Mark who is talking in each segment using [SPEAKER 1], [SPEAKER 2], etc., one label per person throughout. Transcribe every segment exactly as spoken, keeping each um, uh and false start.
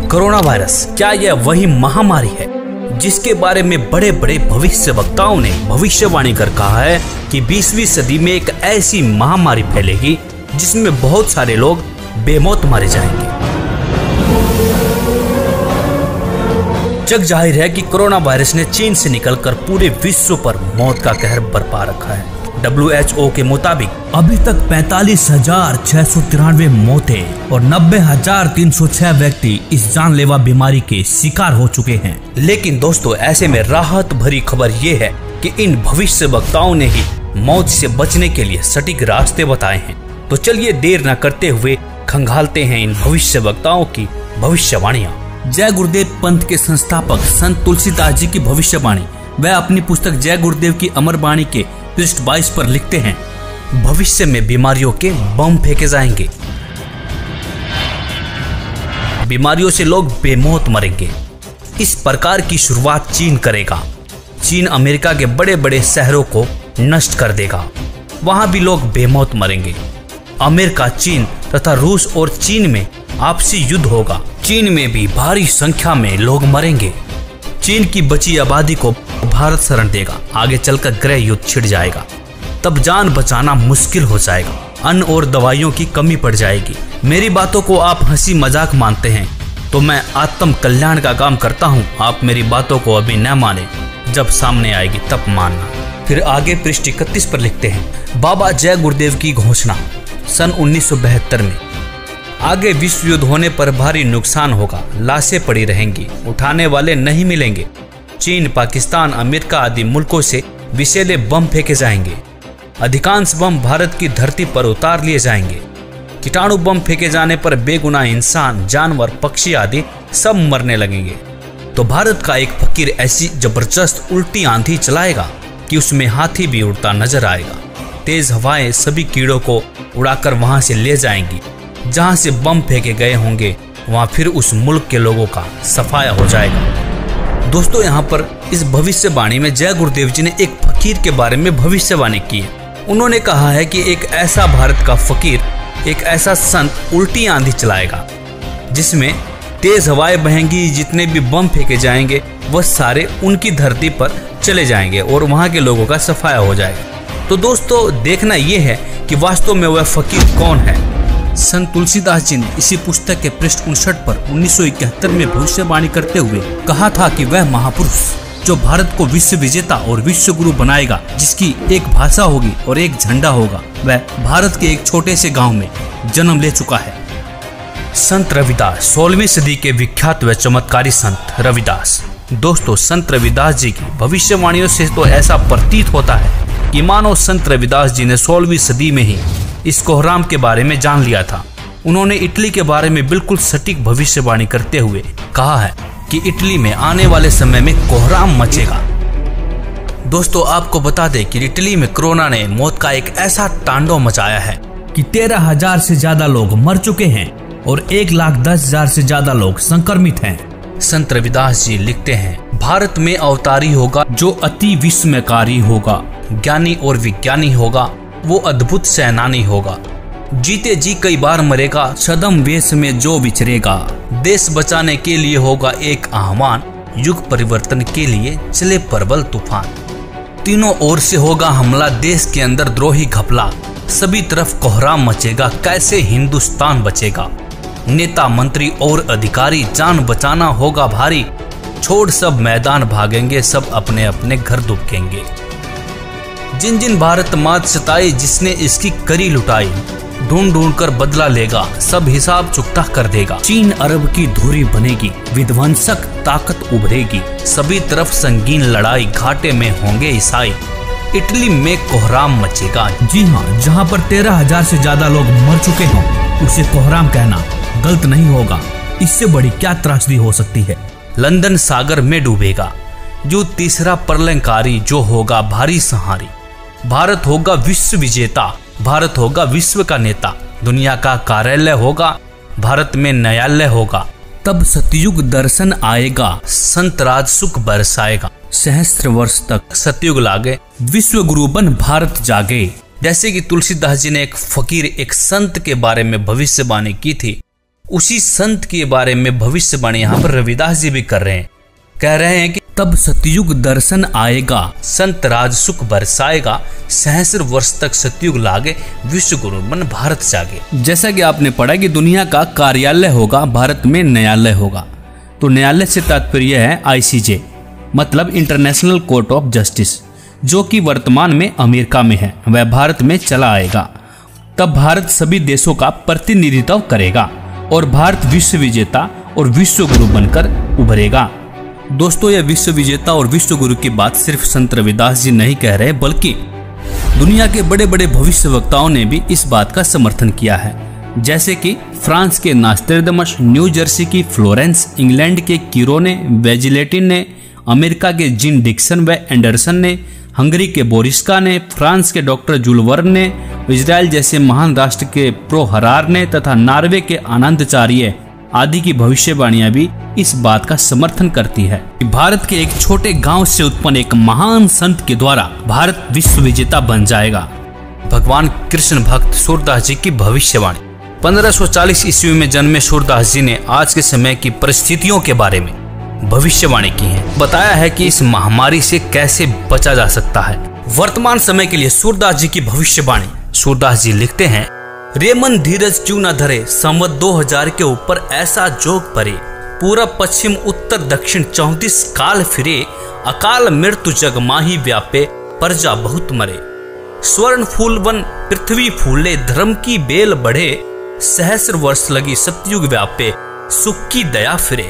[SPEAKER 1] Corona virus क्या यह वही महामारी है जिसके बारे में बड़े बड़े भविष्य वक्ताओं ने भविष्यवाणी कर कहा है कि बीसवीं सदी में एक ऐसी महामारी फैलेगी जिसमें बहुत सारे लोग बेमौत मारे जाएंगे। जग जाहिर है कि कोरोना वायरस ने चीन से निकलकर पूरे विश्व पर मौत का कहर बरपा रखा है। डब्ल्यू एच ओ के मुताबिक अभी तक पैंतालीस हजार छह सौ तिरानवे मौतें और नब्बे हजार तीन सौ छह व्यक्ति इस जानलेवा बीमारी के शिकार हो चुके हैं। लेकिन दोस्तों, ऐसे में राहत भरी खबर ये है कि इन भविष्य वक्ताओं ने ही मौत से बचने के लिए सटीक रास्ते बताए हैं। तो चलिए देर न करते हुए खंगालते हैं इन भविष्य वक्ताओं की भविष्यवाणियां। जय गुरुदेव पंथ के संस्थापक संत तुलसीदास जी की भविष्यवाणी वह अपनी पुस्तक जय गुरुदेव की अमर वाणी के पृष्ठ बाईस पर लिखते हैं, भविष्य में बीमारियों के बम फेंके जाएंगे, बीमारियों से लोग बेमौत मरेंगे। इस प्रकार की शुरुआत चीन करेगा। चीन अमेरिका के बड़े बड़े शहरों को नष्ट कर देगा, वहां भी लोग बेमौत मरेंगे। अमेरिका, चीन तथा रूस और चीन में आपसी युद्ध होगा। चीन में भी भारी संख्या में लोग मरेंगे। चीन की बची आबादी को भारत शरण देगा। आगे चलकर गृह युद्ध छिड़ जाएगा, तब जान बचाना मुश्किल हो जाएगा। अन्न और दवाइयों की कमी पड़ जाएगी। मेरी बातों को आप हंसी मजाक मानते हैं तो मैं आत्म कल्याण का काम करता हूँ। आप मेरी बातों को अभी न माने, जब सामने आएगी तब मानना। फिर आगे पृष्ठ इकतीस पर लिखते हैं, बाबा जय गुरुदेव की घोषणा सन उन्नीस सौ बहत्तर में, आगे विश्व युद्ध होने पर भारी नुकसान होगा, लाशें पड़ी रहेंगी, उठाने वाले नहीं मिलेंगे। चीन, पाकिस्तान, अमेरिका आदि मुल्कों से विषैले बम फेंके जाएंगे। अधिकांश बम भारत की धरती पर उतार लिए जाएंगे। कीटाणु बम फेंके जाने पर बेगुनाह इंसान, जानवर, पक्षी आदि सब मरने लगेंगे। तो भारत का एक फकीर ऐसी जबरदस्त उल्टी आंधी चलाएगा कि उसमें हाथी भी उड़ता नजर आएगा। तेज हवाएं सभी कीड़ों को उड़ाकर वहां से ले जाएंगी। जहां से बम फेंके गए होंगे वहां फिर उस मुल्क के लोगों का सफाया हो जाएगा। दोस्तों, यहाँ पर इस भविष्यवाणी में जय गुरुदेव जी ने एक फकीर के बारे में भविष्यवाणी की है। उन्होंने कहा है कि एक ऐसा भारत का फकीर, एक ऐसा संत उल्टी आंधी चलाएगा जिसमें तेज हवाएं बहेंगी। जितने भी बम फेंके जाएंगे वह सारे उनकी धरती पर चले जाएंगे और वहां के लोगों का सफाया हो जाएगा। तो दोस्तों, देखना यह है कि वास्तव में वह फकीर कौन है। संत तुलसीदास जी ने इसी पुस्तक के पृष्ठ उनसठ पर उन्नीस सौ इकहत्तर में भविष्यवाणी करते हुए कहा था कि वह महापुरुष जो भारत को विश्व विजेता और विश्व गुरु बनाएगा, जिसकी एक भाषा होगी और एक झंडा होगा, वह भारत के एक छोटे से गांव में जन्म ले चुका है। संत रविदास, सोलहवीं सदी के विख्यात व चमत्कारी संत रविदास। दोस्तों, संत रविदास जी की भविष्यवाणियों से तो ऐसा प्रतीत होता है कि मानो संत रविदास जी ने सोलहवीं सदी में ही इस कोहराम के बारे में जान लिया था। उन्होंने इटली के बारे में बिल्कुल सटीक भविष्यवाणी करते हुए कहा है कि इटली में आने वाले समय में कोहराम मचेगा। दोस्तों, आपको बता दें कि इटली में कोरोना ने मौत का एक ऐसा तांडव मचाया है कि तेरह हजार से ज्यादा लोग मर चुके हैं और एक लाख दस हजार से ज्यादा लोग संक्रमित हैं। संत रविदास जी लिखते हैं, भारत में अवतारी होगा जो अति विस्मयकारी होगा, ज्ञानी और विज्ञानी होगा, वो अद्भुत सेनानी होगा, जीते जी कई बार मरेगा, छद्म वेश में जो विचरेगा, देश बचाने के लिए होगा एक आह्वान, युग परिवर्तन के लिए चले प्रबल तूफान। तीनों ओर से होगा हमला, देश के अंदर द्रोही घपला, सभी तरफ कोहराम मचेगा, कैसे हिंदुस्तान बचेगा। नेता, मंत्री और अधिकारी, जान बचाना होगा भारी, छोड़ सब मैदान भागेंगे, सब अपने अपने घर दुबकेंगे। जिन जिन भारत मात सताई, जिसने इसकी करी लुटाई, ढूंढ ढूंढ कर बदला लेगा, सब हिसाब चुकता कर देगा। चीन अरब की धुरी बनेगी, विध्वंसक ताकत उभरेगी, सभी तरफ संगीन लड़ाई, घाटे में होंगे ईसाई, इटली में कोहराम मचेगा। जी हाँ, जहाँ पर तेरह हजार से ज्यादा लोग मर चुके हों उसे कोहराम कहना गलत नहीं होगा। इससे बड़ी क्या त्रासदी हो सकती है। लंदन सागर में डूबेगा, जो तीसरा प्रलयंकारी, जो होगा भारी संहारी। भारत होगा विश्व विजेता, भारत होगा विश्व का नेता, दुनिया का कार्यालय होगा, भारत में न्यायालय होगा। तब सतयुग दर्शन आएगा, संत राज सुख बरसाएगा, सहस्त्र वर्ष तक सतयुग लागे, विश्व गुरु बन भारत जागे। जैसे कि तुलसीदास जी ने एक फकीर, एक संत के बारे में भविष्यवाणी की थी, उसी संत के बारे में भविष्यवाणी यहाँ पर रविदास जी भी कर रहे हैं। कह रहे हैं कि तब सतयुग दर्शन आएगा, संत राज सुख बरसाएगा, सहस्र वर्ष तक सतयुग लागे, विश्व गुरु मन भारत जागे। जैसा कि आपने पढ़ा कि दुनिया का कार्यालय होगा, भारत में न्यायालय होगा। तो न्यायालय से तात्पर्य है आईसीजे, मतलब इंटरनेशनल कोर्ट ऑफ जस्टिस, जो कि वर्तमान में अमेरिका में है, वह भारत में चला आएगा। तब भारत सभी देशों का प्रतिनिधित्व करेगा और भारत विश्व विजेता और विश्व गुरु बनकर उभरेगा। दोस्तों, यह विश्व विजेता और विश्व गुरु की बात सिर्फ संत रविदास जी नहीं कह रहे, बल्कि दुनिया के बड़े बड़े भविष्य वक्ताओं ने भी इस बात का समर्थन किया है। जैसे कि फ्रांस के नास्ट्रेडमस, न्यू जर्सी की फ्लोरेंस, इंग्लैंड के कीरो ने, वेजिलेटिन ने, अमेरिका के जिन डिक्सन व एंडरसन ने, हंगरी के बोरिस्का ने, फ्रांस के डॉक्टर जुलवर्न ने, इजराइल जैसे महान राष्ट्र के प्रो हरार ने तथा नॉर्वे के आनंदचार्य आदि की भविष्यवाणियां भी इस बात का समर्थन करती है कि भारत के एक छोटे गांव से उत्पन्न एक महान संत के द्वारा भारत विश्व विजेता बन जाएगा। भगवान कृष्ण भक्त सूरदास जी की भविष्यवाणी। पंद्रह सौ चालीस ईस्वी में जन्मे सूरदास जी ने आज के समय की परिस्थितियों के बारे में भविष्यवाणी की है। बताया है कि इस महामारी से कैसे बचा जा सकता है। वर्तमान समय के लिए सूरदास जी की भविष्यवाणी। सूरदास जी लिखते हैं, रे मन धीरज क्यों न धरे, संवत दो हजार के ऊपर ऐसा जोग परे, पूरब पश्चिम उत्तर दक्षिण चौंतीस काल फिरे, अकाल मृत्यु जग माही व्यापे, प्रजा बहुत मरे, स्वर्ण फूल वन पृथ्वी फूले, धर्म की बेल बढ़े, सहस्र वर्ष लगी सतयुग व्यापे, सुख की दया फिरे,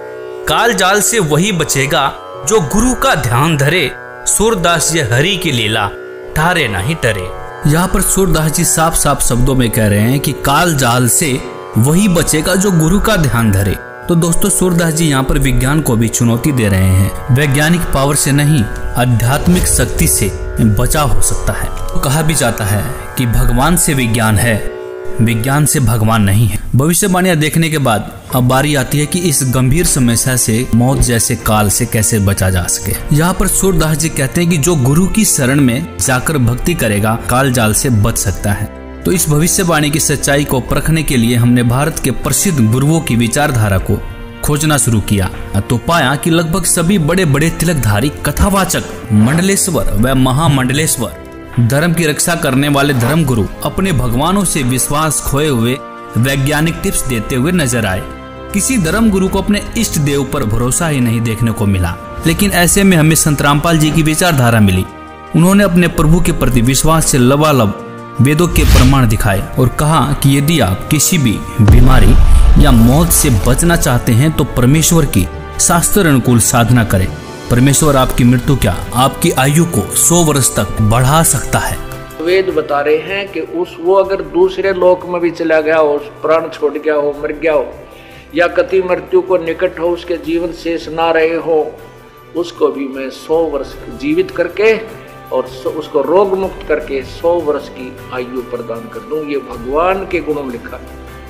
[SPEAKER 1] काल जाल से वही बचेगा जो गुरु का ध्यान धरे, सूरदास ये हरि की लीला ठारे नहीं टरे। यहाँ पर सूरदास जी साफ साफ शब्दों में कह रहे हैं कि काल जाल से वही बचेगा जो गुरु का ध्यान धरे। तो दोस्तों, सूरदास जी यहाँ पर विज्ञान को भी चुनौती दे रहे हैं। वैज्ञानिक पावर से नहीं, आध्यात्मिक शक्ति से बचाव हो सकता है। तो कहा भी जाता है कि भगवान से विज्ञान है, विज्ञान से भगवान नहीं है। भविष्यवाणियां देखने के बाद अब बारी आती है कि इस गंभीर समस्या से, मौत जैसे काल से कैसे बचा जा सके। यहाँ पर सूरदास जी कहते हैं कि जो गुरु की शरण में जाकर भक्ति करेगा, काल जाल से बच सकता है। तो इस भविष्यवाणी की सच्चाई को परखने के लिए हमने भारत के प्रसिद्ध गुरुओं की विचारधारा को खोजना शुरू किया तो पाया कि लगभग सभी बड़े बड़े तिलकधारी, कथावाचक, मंडलेश्वर व महामंडलेश्वर, धर्म की रक्षा करने वाले धर्म गुरु अपने भगवानों से विश्वास खोए हुए वैज्ञानिक टिप्स देते हुए नजर आए। किसी धर्म गुरु को अपने इष्ट देव पर भरोसा ही नहीं देखने को मिला। लेकिन ऐसे में हमें संत रामपाल जी की विचारधारा मिली। उन्होंने अपने प्रभु के प्रति विश्वास से लबालब वेदों के प्रमाण दिखाए और कहा कि यदि आप किसी भी बीमारी या मौत से बचना चाहते हैं तो परमेश्वर की शास्त्र अनुकूल साधना करें। परमेश्वर आपकी मृत्यु क्या, आपकी आयु को सौ वर्ष तक बढ़ा सकता है।
[SPEAKER 2] वेद बता रहे हैं कि उस वो अगर दूसरे लोक में भी चला गया हो, प्राण छोड़ गया हो, मर गया हो, या कति मृत्यु को निकट हो, उसके जीवन शेष ना रहे हो, उसको भी मैं सौ वर्ष जीवित करके और उसको रोग मुक्त करके सौ वर्ष की आयु प्रदान कर दूं। ये भगवान के गुणों में लिखा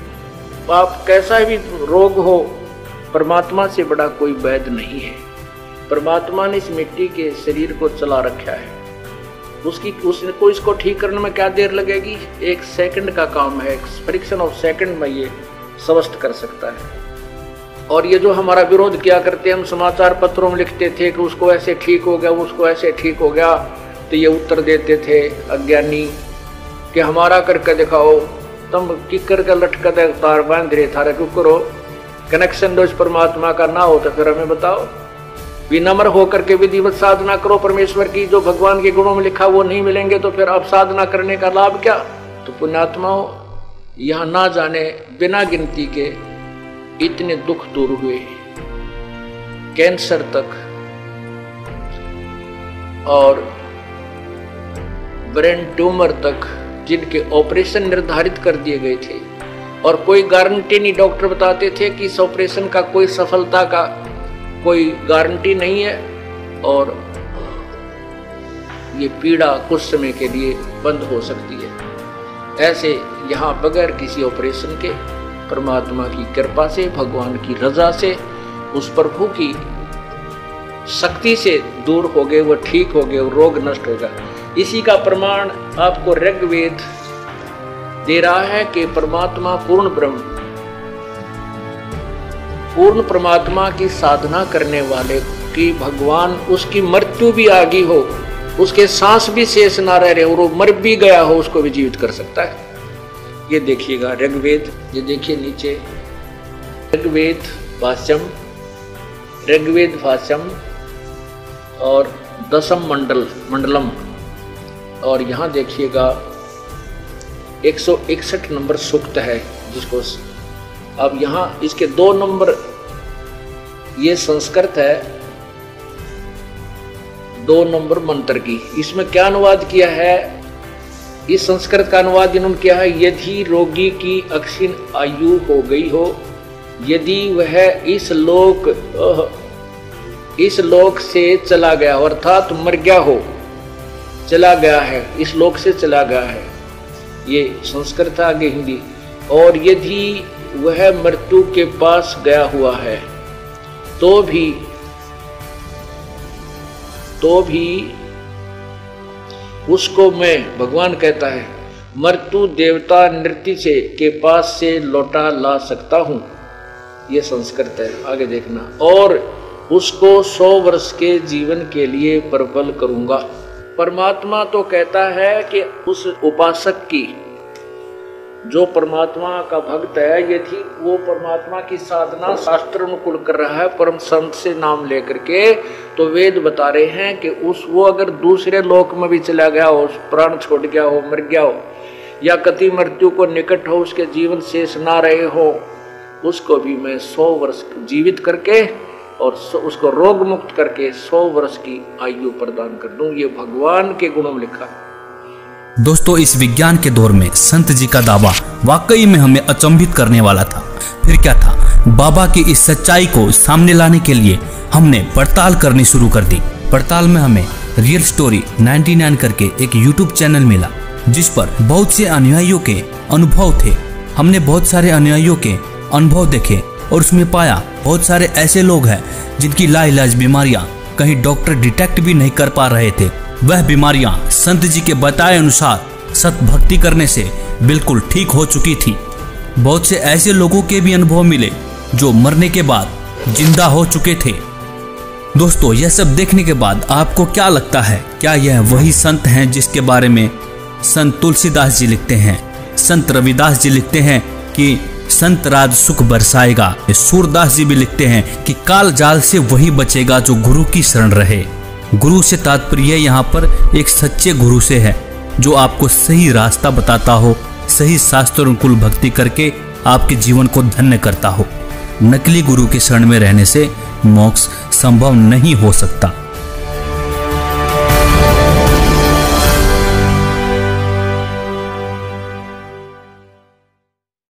[SPEAKER 2] है। आप कैसा भी रोग हो, परमात्मा से बड़ा कोई वैद्य नहीं है। परमात्मा ने इस मिट्टी के शरीर को चला रखा है। उसकी उसको इसको ठीक करने में क्या देर लगेगी? एक सेकंड का काम है। फ्रिक्शन ऑफ सेकंड में ये स्वस्थ कर सकता है। और ये जो हमारा विरोध किया करते हैं, हम समाचार पत्रों में लिखते थे कि उसको ऐसे ठीक हो गया, उसको ऐसे ठीक हो गया, तो ये उत्तर देते थे अज्ञानी कि हमारा करके दिखाओ, तुम किकर का लटका दे तार बांध रहे थारा क्यों करो, कनेक्शन दो परमात्मा का ना हो तो फिर हमें बताओ। विनम्र होकर के विधिवत साधना करो परमेश्वर की, जो भगवान के गुणों में लिखा वो नहीं मिलेंगे तो फिर अब साधना करने का लाभ क्या? तो पुण्यात्मा हो, यहाँ ना जाने बिना गिनती के इतने दुख दूर हुए, कैंसर तक और ब्रेन ट्यूमर तक, जिनके ऑपरेशन निर्धारित कर दिए गए थे और कोई गारंटी नहीं। डॉक्टर बताते थे कि इस ऑपरेशन का कोई सफलता का कोई गारंटी नहीं है और ये पीड़ा कुछ समय के लिए बंद हो सकती है। ऐसे यहाँ बगैर किसी ऑपरेशन के परमात्मा की कृपा से, भगवान की रजा से, उस प्रभु की शक्ति से दूर हो गए, वो ठीक हो गए, वो रोग नष्ट हो गया। इसी का प्रमाण आपको ऋग्वेद दे रहा है कि परमात्मा पूर्ण ब्रह्म पूर्ण परमात्मा की साधना करने वाले की भगवान उसकी मृत्यु भी आ गई हो, उसके सांस भी शेष ना रह रहे और वो मर भी गया हो, उसको भी जीवित कर सकता है। ये देखिएगा ऋग्वेद, ये देखिए नीचे ऋग्वेद भाष्यम, ऋग्वेद भाष्यम और दशम मंडल मंडलम, और यहाँ देखिएगा एक सौ इकसठ नंबर सूक्त है जिसको अब यहाँ इसके दो नंबर, ये संस्कृत है, दो नंबर मंत्र की, इसमें क्या अनुवाद किया है, इस संस्कृत का अनुवाद इन्होंने किया है, यदि रोगी की अक्षीण आयु हो गई हो, यदि वह इस लोक इस लोक से चला गया हो, अर्थात मर गया हो, चला गया है, इस लोक से चला गया है, ये संस्कृत आगे हिंदी, और यदि वह मृत्यु के पास गया हुआ है तो भी तो भी उसको मैं, भगवान कहता है, मृत्यु देवता नृत्य से के पास से लौटा ला सकता हूं, ये संस्कृत है, आगे देखना, और उसको सौ वर्ष के जीवन के लिए प्रबल करूंगा। परमात्मा तो कहता है कि उस उपासक की, जो परमात्मा का भक्त है, यदि वो परमात्मा की साधना शास्त्र अनुकूल कर रहा है, परम संत से नाम लेकर के, तो वेद बता रहे हैं कि उस वो अगर दूसरे लोक में भी चला गया हो, प्राण छोड़ गया हो, मर गया हो, या कति मृत्यु को निकट हो, उसके जीवन शेष ना रहे हो, उसको भी मैं सौ वर्ष जीवित करके और उसको रोग मुक्त करके सौ वर्ष की आयु प्रदान कर दूं। ये भगवान के गुणों में लिखा है।
[SPEAKER 1] दोस्तों, इस विज्ञान के दौर में संत जी का दावा वाकई में हमें अचंभित करने वाला था। फिर क्या था, बाबा की इस सच्चाई को सामने लाने के लिए हमने पड़ताल करनी शुरू कर दी। पड़ताल में हमें रियल स्टोरी निन्यानवे करके एक यूट्यूब चैनल मिला, जिस पर बहुत से अनुयायियों के अनुभव थे। हमने बहुत सारे अनुयायियों के अनुभव देखे और उसमें पाया बहुत सारे ऐसे लोग हैं जिनकी लाइलाज बीमारियां कहीं डॉक्टर डिटेक्ट भी नहीं कर पा रहे थे। वह बीमारियां संत जी के बताए अनुसार सत भक्ति करने से बिल्कुल ठीक हो चुकी थी। बहुत से ऐसे लोगों के भी अनुभव मिले जो मरने के बाद जिंदा हो चुके थे। दोस्तों, यह सब देखने के बाद आपको क्या लगता है, क्या यह वही संत हैं जिसके बारे में संत तुलसीदास जी लिखते हैं, संत रविदास जी लिखते हैं कि संत राज सुख बरसाएगा? सूरदास जी भी लिखते हैं कि काल जाल से वही बचेगा जो गुरु की शरण रहे। गुरु से तात्पर्य यहाँ पर एक सच्चे गुरु से है, जो आपको सही रास्ता बताता हो, सही शास्त्र अनुकूल भक्ति करके आपके जीवन को धन्य करता हो। नकली गुरु के शरण में रहने से मोक्ष संभव नहीं हो सकता।